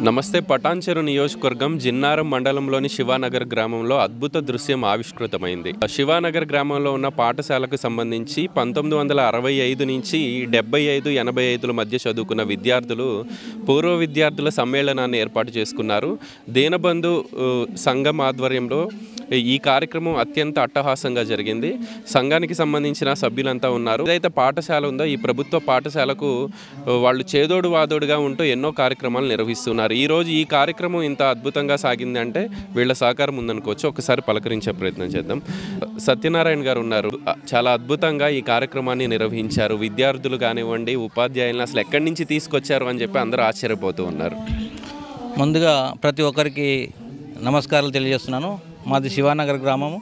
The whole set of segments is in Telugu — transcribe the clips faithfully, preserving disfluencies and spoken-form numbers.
నమస్తే. పటాన్చెరు నియోజకవర్గం జిన్నారం మండలంలోని శివానగర్ గ్రామంలో అద్భుత దృశ్యం ఆవిష్కృతమైంది. శివానగర్ గ్రామంలో ఉన్న పాఠశాలకు సంబంధించి పంతొమ్మిది వందల అరవై ఐదు నుంచి డెబ్బై ఐదు ఎనభై ఐదుల మధ్య చదువుకున్న విద్యార్థులు పూర్వ విద్యార్థుల సమ్మేళనాన్ని ఏర్పాటు చేసుకున్నారు. దీనబంధు సంఘం ఆధ్వర్యంలో ఈ కార్యక్రమం అత్యంత అట్టహాసంగా జరిగింది. సంఘానికి సంబంధించిన సభ్యులంతా ఉన్నారు. ఏదైతే పాఠశాల ఉందో ఈ ప్రభుత్వ పాఠశాలకు వాళ్ళు చేదోడు వాదోడుగా ఉంటూ ఎన్నో కార్యక్రమాలు నిర్వహిస్తున్నారు. ఈరోజు ఈ కార్యక్రమం ఇంత అద్భుతంగా సాగిందంటే వీళ్ళ సహకారం ఉందనుకోవచ్చు. ఒకసారి పలకరించే ప్రయత్నం చేద్దాం. సత్యనారాయణ గారు ఉన్నారు. చాలా అద్భుతంగా ఈ కార్యక్రమాన్ని నిర్వహించారు. విద్యార్థులు కానివ్వండి, ఉపాధ్యాయులను అసలు ఎక్కడి నుంచి తీసుకొచ్చారు అని చెప్పి అందరూ ఆశ్చర్యపోతూ ఉన్నారు. ముందుగా ప్రతి ఒక్కరికి నమస్కారాలు తెలియజేస్తున్నాను. మాది శివానగర్ గ్రామము.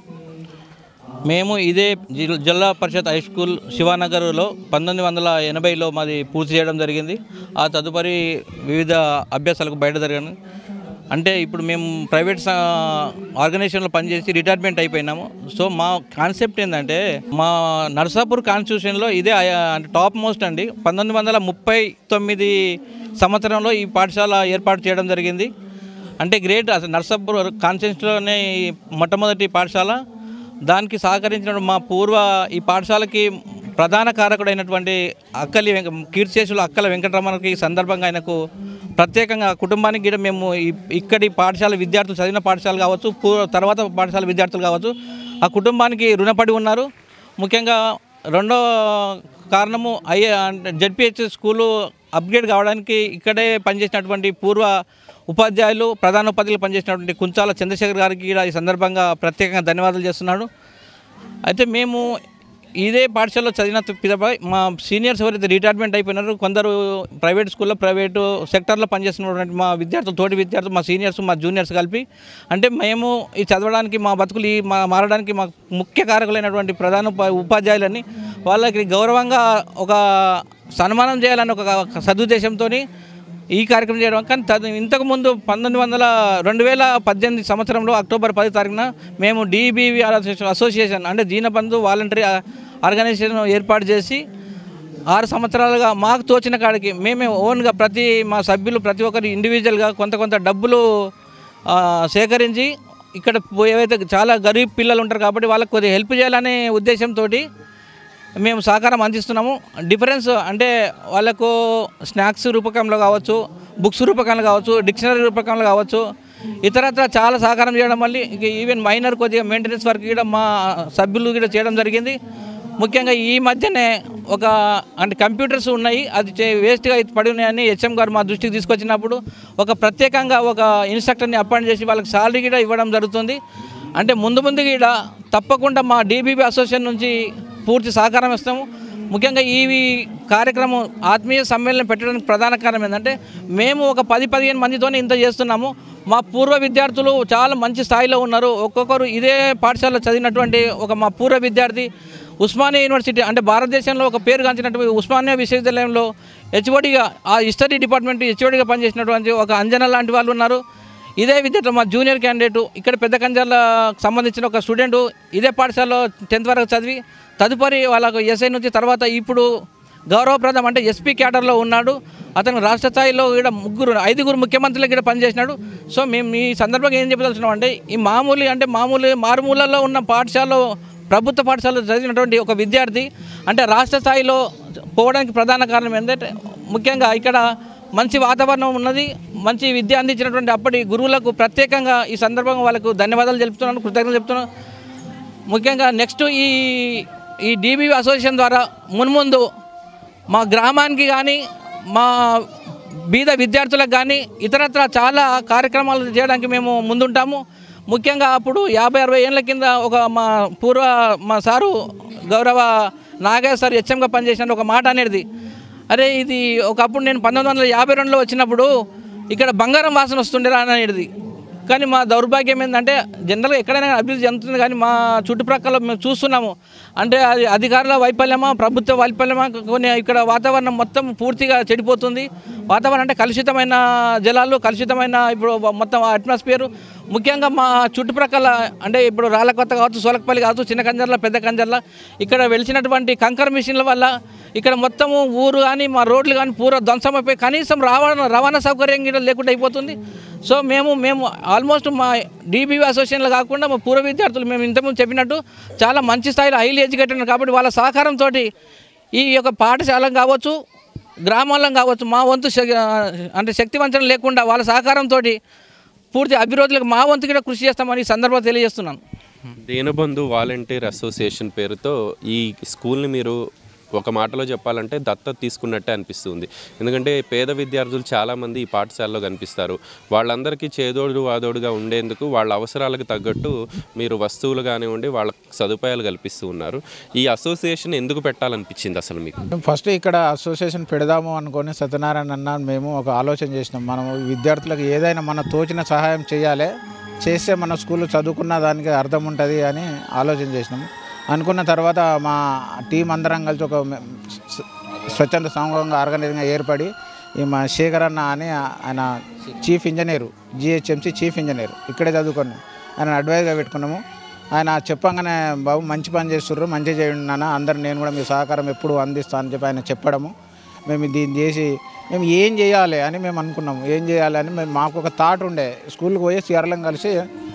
మేము ఇదే జిల్లా పరిషత్ హై స్కూల్ శివానగర్లో పంతొమ్మిది వందల ఎనభైలో మాది పూర్తి చేయడం జరిగింది. ఆ తదుపరి వివిధ అభ్యాసాలకు బయట జరిగాను. అంటే ఇప్పుడు మేము ప్రైవేట్ ఆర్గనైజేషన్లో పనిచేసి రిటైర్మెంట్ అయిపోయినాము. సో మా కాన్సెప్ట్ ఏంటంటే మా నర్సాపూర్ కాన్స్టిట్యూషన్లో ఇదే అంటే టాప్ మోస్ట్ అండి. పంతొమ్మిది వందల ముప్పై తొమ్మిది సంవత్సరంలో ఈ పాఠశాల ఏర్పాటు చేయడం జరిగింది. అంటే గ్రేట్. అసలు నర్సాపూర్ కాన్స్టిట్యూషన్లోనే మొట్టమొదటి పాఠశాల. దానికి సహకరించిన మా పూర్వ ఈ పాఠశాలకి ప్రధాన కారకుడైనటువంటి అక్కలి కీర్తిశేషులు అక్కల వెంకటరమణకి సందర్భంగా ఆయనకు ప్రత్యేకంగా కుటుంబానికి కూడా మేము ఇక్కడి పాఠశాల విద్యార్థులు చదివిన పాఠశాల కావచ్చు, పూర్వ తర్వాత పాఠశాల విద్యార్థులు కావచ్చు, ఆ కుటుంబానికి రుణపడి ఉన్నారు. ముఖ్యంగా రెండో కారణము ఐఏ జెడ్పిహెచ్ స్కూలు అప్గ్రేడ్ కావడానికి ఇక్కడే పనిచేసినటువంటి పూర్వ ఉపాధ్యాయులు ప్రధాన ఉపాధ్యాయులు పనిచేసినటువంటి కుంచాల చంద్రశేఖర్ గారికి ఈ సందర్భంగా ప్రత్యేకంగా ధన్యవాదాలు చేస్తున్నాడు. అయితే మేము ఇదే పాఠశాలలో చదివిన పిదపై మా సీనియర్స్ ఎవరైతే రిటైర్మెంట్ అయిపోయినారో, కొందరు ప్రైవేట్ స్కూల్లో ప్రైవేటు సెక్టర్లో పనిచేస్తున్నటువంటి మా విద్యార్థులు, తోటి విద్యార్థులు, మా సీనియర్స్, మా జూనియర్స్ కలిపి అంటే మేము ఈ చదవడానికి మా బతుకులు ఈ మా మారడానికి మా ముఖ్య కారకులైనటువంటి ప్రధాన ఉపాధ్యాయులని వాళ్ళకి గౌరవంగా ఒక సన్మానం చేయాలని ఒక సదుద్దేశంతో ఈ కార్యక్రమం చేయడం. కానీ తదు ఇంతకుముందు పంతొమ్మిది వందల రెండు వేల పద్దెనిమిది సంవత్సరంలో అక్టోబర్ పది తారీఖున మేము డిబివి అసోసియేషన్ అంటే దీనబంధు వాలంటరీ ఆర్గనైజేషన్ ఏర్పాటు చేసి ఆరు సంవత్సరాలుగా మాకు తోచిన కాడికి మేమే ఓన్గా ప్రతి మా సభ్యులు ప్రతి ఒక్కరు ఇండివిజువల్గా కొంత కొంత డబ్బులు సేకరించి ఇక్కడ ఏవైతే చాలా గరీబ్ పిల్లలు ఉంటారు కాబట్టి వాళ్ళకి కొద్దిగా హెల్ప్ చేయాలనే ఉద్దేశంతో మేము సహకారం అందిస్తున్నాము. డిఫరెన్స్ అంటే వాళ్ళకు స్నాక్స్ రూపకంలో కావచ్చు, బుక్స్ రూపకంలో కావచ్చు, డిక్షనరీ రూపకంలో కావచ్చు, ఇతరత్ర చాలా సహకారం చేయడం వల్ల ఈవెన్ మైనర్ కొద్దిగా మెయింటెనెన్స్ వర్క్ కూడా మా సభ్యులు కూడా చేయడం జరిగింది. ముఖ్యంగా ఈ మధ్యనే ఒక అంటే కంప్యూటర్స్ ఉన్నాయి, అది వేస్ట్గా పడి ఉన్నాయని హెచ్ఎం గారు మా దృష్టికి తీసుకొచ్చినప్పుడు ఒక ప్రత్యేకంగా ఒక ఇన్స్ట్రక్టర్ని అపాయింట్ చేసి వాళ్ళకి శాలరీ కూడా ఇవ్వడం జరుగుతుంది. అంటే ముందు ముందు కూడా తప్పకుండా మా డిబిబి అసోసియేషన్ నుంచి పూర్తి సహకారం ఇస్తాము. ముఖ్యంగా ఈ కార్యక్రమం ఆత్మీయ సమ్మేళనం పెట్టడానికి ప్రధాన కారణం ఏంటంటే మేము ఒక పది పదిహేను మందితోనే ఇంత చేస్తున్నాము. మా పూర్వ విద్యార్థులు చాలా మంచి స్థాయిలో ఉన్నారు. ఒక్కొక్కరు ఇదే పాఠశాలలో చదివినటువంటి ఒక మా పూర్వ విద్యార్థి ఉస్మానియా యూనివర్సిటీ అంటే భారతదేశంలో ఒక పేరుగాంచినటువంటి ఉస్మానియా విశ్వవిద్యాలయంలో హెచ్ఓడిగా ఆ హిస్టరీ డిపార్ట్మెంట్ హెచ్ఓడిగా పనిచేసినటువంటి ఒక అంజన లాంటి వాళ్ళు ఉన్నారు. ఇదే విద్యార్థులు మా జూనియర్ క్యాండిడేటు ఇక్కడ పెద్ద కంజర్లకు సంబంధించిన ఒక స్టూడెంటు ఇదే పాఠశాలలో టెన్త్ వరకు చదివి తదుపరి వాళ్ళకు ఎస్ఐ నుంచి తర్వాత ఇప్పుడు గౌరవప్రదం అంటే ఎస్పీ క్యాడర్లో ఉన్నాడు. అతను రాష్ట్ర స్థాయిలో కూడా ముగ్గురు ఐదుగురు ముఖ్యమంత్రులకు కూడా పనిచేసినాడు. సో మేము ఈ సందర్భంగా ఏం చెప్పదలుచున్నాం అంటే ఈ మామూలు అంటే మామూలు మారుమూలలో ఉన్న పాఠశాలలో ప్రభుత్వ పాఠశాలలో చదివినటువంటి ఒక విద్యార్థి అంటే రాష్ట్ర స్థాయిలో పోవడానికి ప్రధాన కారణం ఏంటంటే ముఖ్యంగా ఇక్కడ మంచి వాతావరణం ఉన్నది, మంచి విద్య అందించినటువంటి అప్పటి గురువులకు ప్రత్యేకంగా ఈ సందర్భంగా వాళ్ళకు ధన్యవాదాలు తెలుపుతున్నాను, కృతజ్ఞతలు చెప్తున్నాను. ముఖ్యంగా నెక్స్ట్ ఈ ఈ డిబివి అసోసియేషన్ ద్వారా మున్ముందు మా గ్రామానికి కానీ మా బీద విద్యార్థులకు కానీ ఇతరత్ర చాలా కార్యక్రమాలు చేయడానికి మేము ముందుంటాము. ముఖ్యంగా అప్పుడు యాభై అరవై ఏళ్ళ కింద ఒక మా పూర్వ మా సారు గౌరవ నాగయ్య సార్ హెచ్ఎంగా పనిచేసిన ఒక మాట అనేది, అరే ఇది ఒకప్పుడు నేను పంతొమ్మిది వందల యాభై రెండులో వచ్చినప్పుడు ఇక్కడ బంగారం వాసన వస్తుండేరా అనేది. కానీ మా దౌర్భాగ్యం ఏంటంటే జనరల్గా ఎక్కడైనా అభివృద్ధి చెందుతుంది కానీ మా చుట్టుప్రక్కల మేము చూస్తున్నాము అంటే అది అధికారుల వైఫల్యమా ప్రభుత్వ వైఫల్యమా కొన్ని ఇక్కడ వాతావరణం మొత్తం పూర్తిగా చెడిపోతుంది. వాతావరణం అంటే కలుషితమైన జలాలు, కలుషితమైన ఇప్పుడు మొత్తం అట్మాస్ఫియర్ ముఖ్యంగా మా చుట్టుప్రక్కల అంటే ఇప్పుడు రాళ్ళకొత్త కావచ్చు, సోలకపల్లి కావచ్చు, చిన్న కంజర్ల, పెద్ద కంజర్ల ఇక్కడ వెలిచినటువంటి కంకర మిషన్ల వల్ల ఇక్కడ మొత్తము ఊరు కానీ మా రోడ్లు కానీ పూర ధ్వంసమైపోయి కనీసం రవాణా రవాణా సౌకర్యం కూడా లేకుండా అయిపోతుంది. సో మేము మేము ఆల్మోస్ట్ మా డీబీవీ అసోసియేషన్లు కాకుండా మా పూర్వ విద్యార్థులు మేము ఇంతకుముందు చెప్పినట్టు చాలా మంచి స్థాయిలో హైలీ ఎడ్యుకేటెడ్ కాబట్టి వాళ్ళ సహకారంతో ఈ యొక్క పాఠశాల కావచ్చు, గ్రామాల్లో కావచ్చు మా వంతు అంటే శక్తివంచన లేకుండా వాళ్ళ సహకారంతో పూర్తి అభివృద్ధికి మా వంతు కూడా కృషి చేస్తామని ఈ సందర్భంగా తెలియజేస్తున్నాను. దీనబంధు వాలంటీర్ అసోసియేషన్ పేరుతో ఈ స్కూల్ని మీరు ఒక మాటలో చెప్పాలంటే దత్తత తీసుకున్నట్టే అనిపిస్తుంది. ఎందుకంటే పేద విద్యార్థులు చాలామంది ఈ పాఠశాలలో కనిపిస్తారు. వాళ్ళందరికీ చేదోడు వాదోడుగా ఉండేందుకు వాళ్ళ అవసరాలకు తగ్గట్టు మీరు వస్తువులు కానివ్వండి వాళ్ళ సదుపాయాలు కల్పిస్తూ ఉన్నారు. ఈ అసోసియేషన్ ఎందుకు పెట్టాలనిపించింది అసలు మీకు? ఫస్ట్ ఇక్కడ అసోసియేషన్ పెడదాము అనుకొని సత్యనారాయణ అన్న మేము ఒక ఆలోచన చేసినాం. మనం విద్యార్థులకు ఏదైనా మన తోచిన సహాయం చేయాలి, చేస్తే మన స్కూల్లో చదువుకున్న దానికి అర్థం ఉంటుంది అని ఆలోచన చేసినాము. అనుకున్న తర్వాత మా టీం అందరం కలిసి ఒక స్వచ్ఛంద సంఘంగా ఆర్గనైజింగ్గా ఏర్పడి ఈ మా శేఖర్ అన్న అని ఆయన chief engineer, GHMC chief engineer, ఇక్కడే చదువుకున్నాం. ఆయన అడ్వైజ్గా పెట్టుకున్నాము. ఆయన చెప్పంగానే బాబు మంచి పని చేస్తుర్రు, మంచిగా చేయండి నాన్న, అందరు నేను కూడా మీ సహకారం ఎప్పుడు అందిస్తాను అని చెప్పి ఆయన చెప్పడము. మేము దీన్ని చేసి మేము ఏం చేయాలి అని మేము అనుకున్నాము. ఏం చేయాలి అని మేము మాకు ఒక థాట్ ఉండే, స్కూల్కి పోయి సిఆర్లం కలిసి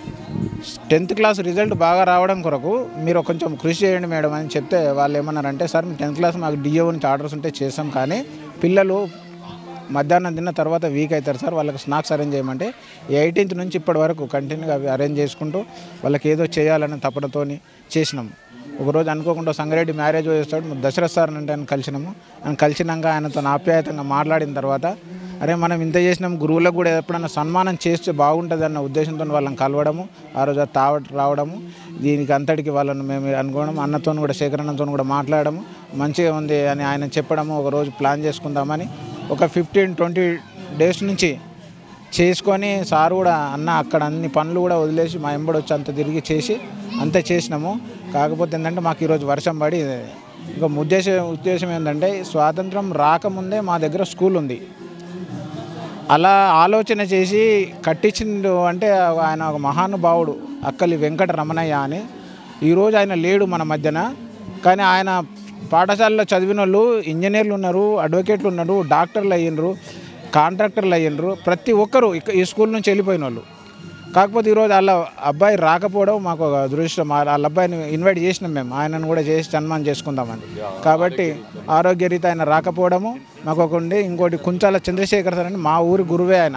టెన్త్ క్లాస్ రిజల్ట్ బాగా రావడం కొరకు మీరు కొంచెం కృషి చేయండి మేడం అని చెప్తే వాళ్ళు ఏమన్నారంటే, సార్ మేము టెన్త్ క్లాస్ మాకు డిఓ నుంచి ఆర్డర్స్ ఉంటే చేసాం, కానీ పిల్లలు మధ్యాహ్నం తిన్న తర్వాత వీక్ అవుతారు సార్, వాళ్ళకి స్నాక్స్ అరేంజ్ చేయమంటే ఎయిటీన్త్ నుంచి ఇప్పటి వరకు కంటిన్యూగా అవి అరేంజ్ చేసుకుంటూ వాళ్ళకి ఏదో చేయాలని తపనతో చేసినాము. ఒకరోజు అనుకోకుండా సంగారెడ్డి మ్యారేజ్ చేస్తాడు, దశరథ్ సార్ అంటే ఆయన కలిసినాము. ఆయన కలిసినాక ఆయనతో ఆప్యాయతంగా మాట్లాడిన తర్వాత అరే మనం ఇంత చేసినాం, గురువులకు కూడా ఎప్పుడైనా సన్మానం చేస్తే బాగుంటుంది అన్న ఉద్దేశంతో వాళ్ళని కలవడము, ఆ రోజు తావ రావడము, దీనికి అంతటికి వాళ్ళని మేము అనుకోవడం, అన్నతో కూడా శేఖరన్నతో కూడా మాట్లాడము, మంచిగా ఉంది అని ఆయన చెప్పడము. ఒకరోజు ప్లాన్ చేసుకుందామని ఒక ఫిఫ్టీన్ ట్వంటీ డేస్ నుంచి చేసుకొని సార్ కూడా అన్న అక్కడ అన్ని పనులు కూడా వదిలేసి మా ఎంబడి వచ్చి అంత తిరిగి చేసి అంత చేసినాము. కాకపోతే ఏంటంటే మాకు ఈరోజు వర్షం పడి ఇంకా ఉద్దేశం ఉద్దేశం ఏంటంటే స్వాతంత్రం రాకముందే మా దగ్గర స్కూల్ ఉంది, అలా ఆలోచన చేసి కట్టించిండు అంటే ఆయన ఒక మహానుభావుడు అక్కలి వెంకట రమణయ్య అని. ఈరోజు ఆయన లేడు మన మధ్యన, కానీ ఆయన పాఠశాలలో చదివిన వాళ్ళు ఇంజనీర్లు ఉన్నారు, అడ్వకేట్లు ఉన్నారు, డాక్టర్లు అయ్యిండ్రు, కాంట్రాక్టర్లు అయ్యిండ్రు, ప్రతి ఒక్కరు ఈ స్కూల్ నుంచి వెళ్ళిపోయిన వాళ్ళు. కాకపోతే ఈరోజు వాళ్ళ అబ్బాయి రాకపోవడం మాకు ఒక అదృష్టం. వాళ్ళ అబ్బాయిని ఇన్వైట్ చేసినాం మేము, ఆయనను కూడా చేసి సన్మానం చేసుకుందామని. కాబట్టి ఆరోగ్యరీత ఆయన రాకపోవడము మాకు ఒక ఉండి, ఇంకోటి కుంచాల చంద్రశేఖర్ సార్ అని మా ఊరి గురువే ఆయన.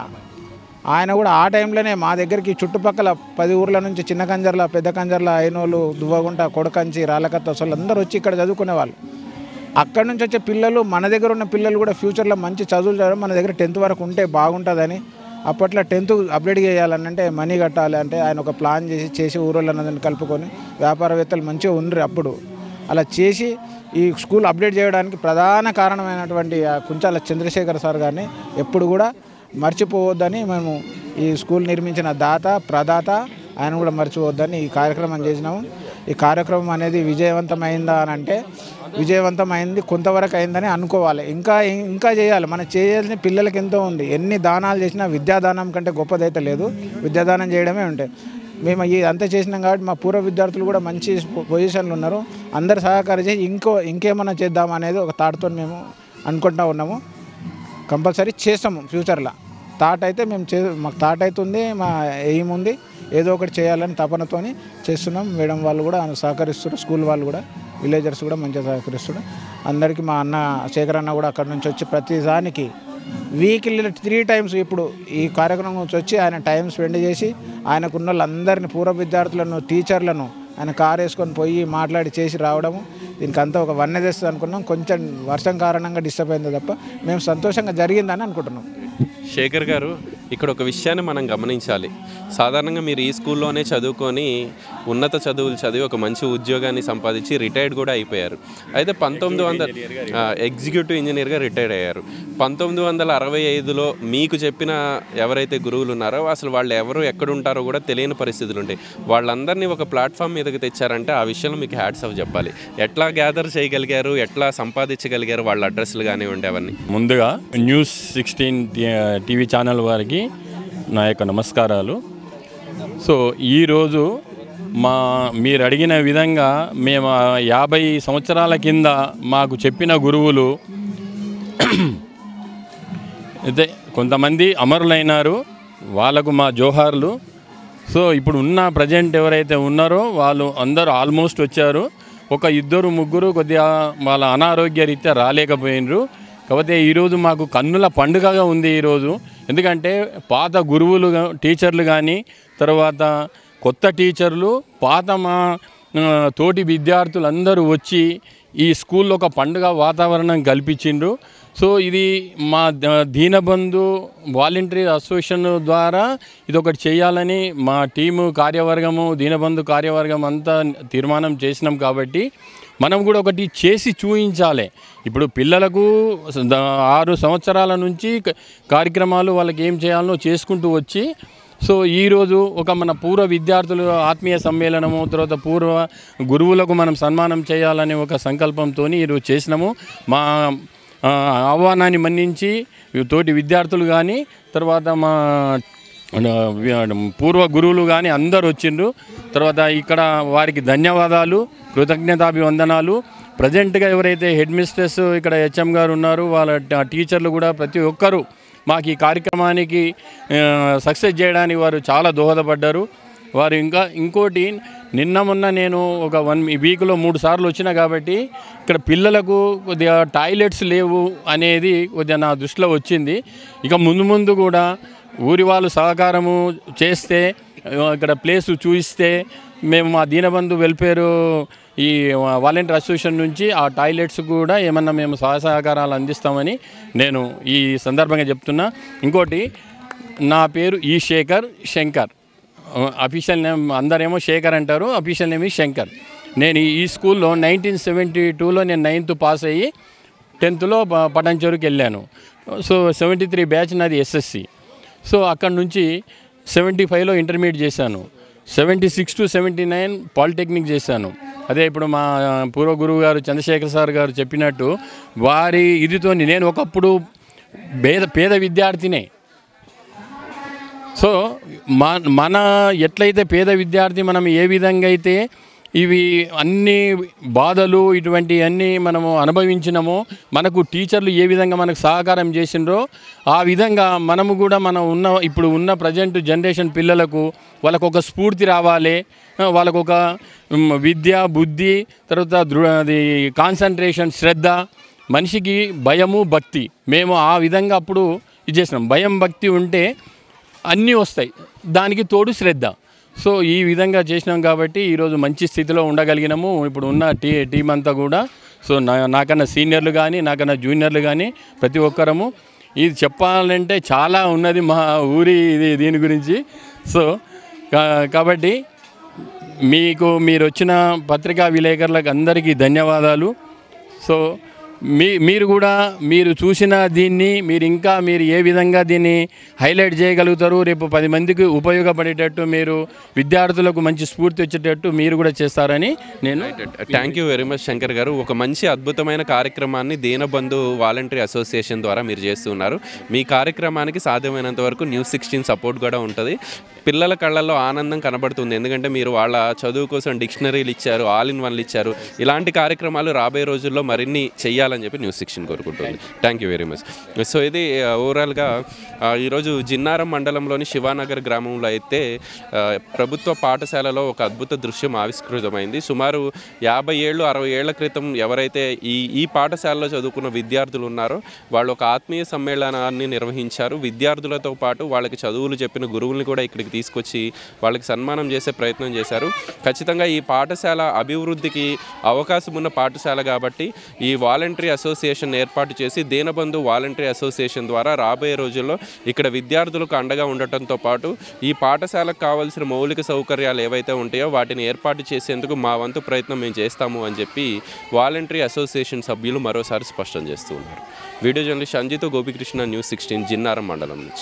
ఆయన కూడా ఆ టైంలోనే మా దగ్గరికి చుట్టుపక్కల పది ఊర్ల నుంచి చిన్న కంజర్ల, పెద్ద కంజర్ల, ఐనోలు, దువ్వగుంట, కొడకంచి, రాళ్ళకత్త అసలు అందరూ వచ్చి ఇక్కడ చదువుకునేవాళ్ళు. అక్కడి నుంచి వచ్చే పిల్లలు మన దగ్గర ఉన్న పిల్లలు కూడా ఫ్యూచర్లో మంచి చదువులు చదవడం, మన దగ్గర టెన్త్ వరకు ఉంటే బాగుంటుందని. అప్పట్లో టెన్త్ అప్డేట్ చేయాలని అంటే మనీ కట్టాలి అంటే ఆయన ఒక ప్లాన్ చేసి చేసి ఊరోళ్ళని కలుపుకొని వ్యాపారవేత్తలు మంచిగా ఉండ్రి అప్పుడు. అలా చేసి ఈ స్కూల్ అప్డేట్ చేయడానికి ప్రధాన కారణమైనటువంటి ఆ కుంచాల చంద్రశేఖర్ సార్ గారిని ఎప్పుడు కూడా మర్చిపోవద్దని మేము ఈ స్కూల్ నిర్మించిన దాత ప్రదాత ఆయన కూడా మర్చిపోవద్దని ఈ కార్యక్రమం చేసినాము. ఈ కార్యక్రమం అనేది విజయవంతమైందా అని అంటే విజయవంతమైంది, కొంతవరకు అయిందని అనుకోవాలి. ఇంకా ఇంకా చేయాలి, మనం చేయాల్సిన పిల్లలకి ఎంతో ఉంది. ఎన్ని దానాలు చేసినా విద్యాదానం కంటే గొప్పదైతే లేదు, విద్యాదానం చేయడమే ఉంటాయి. మేము ఈ అంతా చేసినాం కాబట్టి మా పూర్వ విద్యార్థులు కూడా మంచి పొజిషన్లు ఉన్నారు. అందరు సహకరించి ఇంకో ఇంకేమన్నా చేద్దాం అనేది ఒక థాట్తో మేము అనుకుంటూ ఉన్నాము. కంపల్సరీ చేస్తాము ఫ్యూచర్లో. థాట్ అయితే మేము చే మాకు థాట్ అవుతుంది, మా ఎయిమ్ ఉంది, ఏదో ఒకటి చేయాలని తపనతో చేస్తున్నాం. మేడం వాళ్ళు కూడా సహకరిస్తారు, స్కూల్ వాళ్ళు కూడా, విలేజర్స్ కూడా మంచిగా సహకరిస్తారు. అందరికీ మా అన్న శేఖర్ అన్న కూడా అక్కడ నుంచి వచ్చి ప్రతిదానికి వీక్లీ త్రీ టైమ్స్ ఇప్పుడు ఈ కార్యక్రమం నుంచి వచ్చి ఆయన టైం స్పెండ్ చేసి ఆయనకున్న వాళ్ళందరినీ పూర్వ విద్యార్థులను, టీచర్లను ఆయన కారు వేసుకొని పోయి మాట్లాడి చేసి రావడము. దీనికి అంతా ఒక వన్నె తెస్తుంది అనుకున్నాం. కొంచెం వర్షం కారణంగా డిస్టర్బ్ అయింది తప్ప మేము సంతోషంగా జరిగిందని అనుకుంటున్నాం. శేఖర్ గారు, ఇక్కడ ఒక విషయాన్ని మనం గమనించాలి. సాధారణంగా మీరు ఈ స్కూల్లోనే చదువుకొని ఉన్నత చదువులు చదివి ఒక మంచి ఉద్యోగాన్ని సంపాదించి రిటైర్డ్ కూడా అయిపోయారు. అయితే పంతొమ్మిది వందల ఎగ్జిక్యూటివ్ ఇంజనీర్గా రిటైర్డ్ అయ్యారు. పంతొమ్మిది వందల అరవై ఐదులో మీకు చెప్పిన ఎవరైతే గురువులు ఉన్నారో అసలు వాళ్ళు ఎవరు ఎక్కడుంటారో కూడా తెలియని పరిస్థితులు ఉంటాయి. వాళ్ళందరినీ ఒక ప్లాట్ఫామ్ మీదకి తెచ్చారంటే ఆ విషయంలో మీకు హ్యాట్స్ ఆఫ్ చెప్పాలి. ఎట్లా గ్యాదర్ చేయగలిగారు, ఎట్లా సంపాదించగలిగారు వాళ్ళ అడ్రస్లు కానివ్వండి అవన్నీ? ముందుగా న్యూస్ సిక్స్టీన్ టీవీ ఛానల్ వారికి నా యొక్క నమస్కారాలు. సో ఈరోజు మా మీరు అడిగిన విధంగా మేము యాభై సంవత్సరాల కింద మాకు చెప్పిన గురువులు అయితే కొంతమంది అమరులైనారు, వాళ్ళకు మా జోహార్లు. సో ఇప్పుడు ఉన్న ప్రజెంట్ ఎవరైతే ఉన్నారో వాళ్ళు అందరూ ఆల్మోస్ట్ వచ్చారు. ఒక ఇద్దరు ముగ్గురు కొద్దిగా వాళ్ళ అనారోగ్య రీత్యా రాలేకపోయినరు. కాకపోతే ఈరోజు మాకు కన్నుల పండుగగా ఉంది ఈరోజు. ఎందుకంటే పాత గురువులు టీచర్లు కానీ, తర్వాత కొత్త టీచర్లు, పాత మా తోటి విద్యార్థులందరూ వచ్చి ఈ స్కూల్లో ఒక పండుగ వాతావరణం కల్పించిండ్రు. సో ఇది మా దీనబంధు వాలంటరీ అసోసియేషన్ ద్వారా ఇది ఒకటి చేయాలని మా టీము కార్యవర్గము దీనబంధు కార్యవర్గం అంతా తీర్మానం చేసినాం. కాబట్టి మనం కూడా ఒకటి చేసి చూపించాలి. ఇప్పుడు పిల్లలకు ఆరు సంవత్సరాల నుంచి కార్యక్రమాలు వాళ్ళకి ఏం చేయాలనో చేసుకుంటూ వచ్చి, సో ఈరోజు ఒక మన పూర్వ విద్యార్థులు ఆత్మీయ సమ్మేళనము, తర్వాత పూర్వ గురువులకు మనం సన్మానం చేయాలనే ఒక సంకల్పంతో ఈరోజు చేసినాము. మా ఆహ్వానాన్ని మన్నించి తోటి విద్యార్థులు కానీ, తర్వాత మా పూర్వ గురువులు కానీ అందరు వచ్చిండ్రు. తర్వాత ఇక్కడ వారికి ధన్యవాదాలు, కృతజ్ఞతాభివందనాలు. ప్రజెంట్గా ఎవరైతే హెడ్ మిస్ట్రెస్ ఇక్కడ హెచ్ఎం గారు ఉన్నారో వాళ్ళ టీచర్లు కూడా ప్రతి ఒక్కరూ మాకు ఈ కార్యక్రమానికి సక్సెస్ చేయడానికి వారు చాలా దోహదపడ్డారు. వారు ఇంకా ఇంకోటి నిన్న మొన్న నేను ఒక వన్ వీక్లో మూడు సార్లు వచ్చిన కాబట్టి ఇక్కడ పిల్లలకు కొద్దిగా టాయిలెట్స్ లేవు అనేది కొద్దిగా నా దృష్టిలో వచ్చింది. ఇక ముందు ముందు కూడా ఊరి వాళ్ళు సహకారము చేస్తే, ఇక్కడ ప్లేసు చూపిస్తే మేము మా దీనబంధు వెల్ఫేరు ఈ వాలంటీర్ అసోసియేషన్ నుంచి ఆ టాయిలెట్స్ కూడా ఏమన్నా మేము సహాయ సహకారాలు అందిస్తామని నేను ఈ సందర్భంగా చెప్తున్నా. ఇంకోటి, నా పేరు ఈ శేఖర్ శంకర్. అఫీషియల్ నేమ్ అందరేమో శేఖర్ అంటారు, అఫీషియల్ నేమ్ ఈ శంకర్. నేను ఈ స్కూల్లో నైన్టీన్ సెవెంటీ టూలో నేను నైన్త్ పాస్ అయ్యి టెన్త్లో పటాన్చెరుకి వెళ్ళాను. సో సెవెంటీ త్రీ బ్యాచ్ నాది ఎస్ఎస్సి. సో అక్కడ నుంచి సెవెంటీ ఫైవ్లో ఇంటర్మీడియట్ చేశాను. Seventy six to seventy nine polytechnic చేశాను. అదే ఇప్పుడు మా పూర్వ గురువు గారు చంద్రశేఖర్ సార్ గారు చెప్పినట్టు వారి ఇదితో నేను ఒకప్పుడు పేద పేద విద్యార్థినే. సో మన ఎట్లయితే పేద విద్యార్థి మనం ఏ విధంగా అయితే ఇవి అన్ని బాధలు ఇటువంటి అన్నీ మనము అనుభవించినామో, మనకు టీచర్లు ఏ విధంగా మనకు సహకారం చేసిండ్రో ఆ విధంగా మనము కూడా మనం ఉన్న ఇప్పుడు ఉన్న ప్రజెంట్ జనరేషన్ పిల్లలకు వాళ్ళకు ఒక స్ఫూర్తి రావాలి, వాళ్ళకు ఒక విద్య బుద్ధి, తర్వాత దృ అది కాన్సన్ట్రేషన్ శ్రద్ధ, మనిషికి భయము భక్తి, మేము ఆ విధంగా అప్పుడు ఇది చేసినాం. భయం భక్తి ఉంటే అన్నీ వస్తాయి, దానికి తోడు శ్రద్ధ. సో ఈ విధంగా చేసినాం కాబట్టి ఈరోజు మంచి స్థితిలో ఉండగలిగినాము. ఇప్పుడు ఉన్న టీ టీం అంతా కూడా, సో నా నాకన్నా సీనియర్లు కానీ నాకన్నా జూనియర్లు కానీ ప్రతి ఒక్కరము ఇది చెప్పాలంటే చాలా ఉన్నది మా ఊరి ఇది దీని గురించి. సో కాబట్టి మీకు మీరు వచ్చిన పత్రికా విలేకరులకు అందరికీ ధన్యవాదాలు. సో మీ మీరు కూడా మీరు చూసిన దీన్ని మీరు ఇంకా మీరు ఏ విధంగా దీన్ని హైలైట్ చేయగలుగుతారు, రేపు పది మందికి ఉపయోగపడేటట్టు మీరు విద్యార్థులకు మంచి స్ఫూర్తి వచ్చేటట్టు మీరు కూడా చేస్తారని నేను. Thank you very much Shankar garu. ఒక మంచి అద్భుతమైన కార్యక్రమాన్ని దీనబంధు వాలంటరీ అసోసియేషన్ ద్వారా మీరు చేస్తున్నారు. మీ కార్యక్రమానికి సాధ్యమైనంత వరకు న్యూస్ సిక్స్టీన్ సపోర్ట్ కూడా ఉంటుంది. పిల్లల కళ్ళల్లో ఆనందం కనబడుతుంది, ఎందుకంటే మీరు వాళ్ళ చదువు కోసం డిక్షనరీలు ఇచ్చారు, ఆల్ ఇన్ వన్లు ఇచ్చారు. ఇలాంటి కార్యక్రమాలు రాబోయే రోజుల్లో మరిన్ని చెయ్యాలని చెప్పి న్యూస్ సిక్స్టీన్ కోరుకుంటుంది. Thank you very much. So ఇది ఓవరాల్గా ఈరోజు జిన్నారం మండలంలోని శివానగర్ గ్రామంలో అయితే ప్రభుత్వ పాఠశాలలో ఒక అద్భుత దృశ్యం ఆవిష్కృతమైంది. సుమారు యాభై ఏళ్ళు అరవై ఏళ్ల క్రితం ఎవరైతే ఈ ఈ పాఠశాలలో చదువుకున్న విద్యార్థులు ఉన్నారో వాళ్ళు ఒక ఆత్మీయ సమ్మేళనాన్ని నిర్వహించారు. విద్యార్థులతో పాటు వాళ్ళకి చదువులు చెప్పిన గురువుల్ని కూడా ఇక్కడికి తీసుకొచ్చి వాళ్ళకి సన్మానం చేసే ప్రయత్నం చేశారు. ఖచ్చితంగా ఈ పాఠశాల అభివృద్ధికి అవకాశం ఉన్న పాఠశాల కాబట్టి ఈ వాలంటరీ అసోసియేషన్ ఏర్పాటు చేసి దీనబంధు వాలంటరీ అసోసియేషన్ ద్వారా రాబోయే రోజుల్లో ఇక్కడ విద్యార్థులకు అండగా ఉండటంతో పాటు ఈ పాఠశాలకు కావాల్సిన మౌలిక సౌకర్యాలు ఏవైతే ఉంటాయో వాటిని ఏర్పాటు చేసేందుకు మా వంతు ప్రయత్నం మేము చేస్తాము అని చెప్పి వాలంటరీ అసోసియేషన్ సభ్యులు మరోసారి స్పష్టం చేస్తూ ఉన్నారు. వీడియో జర్నలిస్ట్ అంజితో గోపికృష్ణ, న్యూస్ సిక్స్టీన్, జిన్నారం మండలం నుంచి.